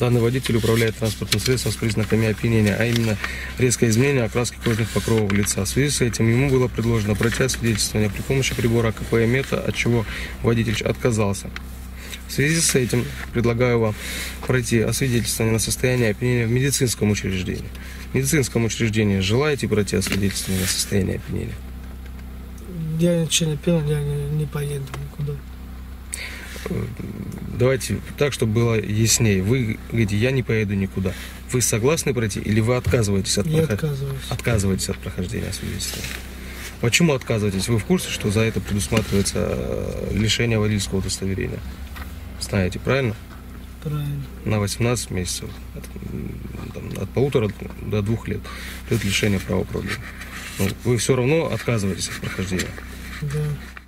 Данный водитель управляет транспортным средством с признаками опьянения, а именно резкое изменение окраски кожных покровов лица. В связи с этим ему было предложено пройти освидетельствование при помощи прибора КП «Мета», от чего водитель отказался. В связи с этим предлагаю вам пройти освидетельствование на состояние опьянения в медицинском учреждении. В медицинском учреждении желаете пройти освидетельствование на состояние опьянения? Я ничего не пил, я не поеду никуда. Давайте так, чтобы было яснее. Вы говорите, я не поеду никуда. Вы согласны пройти или вы отказываетесь от отказываетесь от прохождения освидетельствования? Почему отказываетесь? Вы в курсе, что за это предусматривается лишение водительского удостоверения? Знаете, правильно? Правильно. На 18 месяцев. От 1,5 до 2 лет. Это лишение права управления. Вы все равно отказываетесь от прохождения? Да.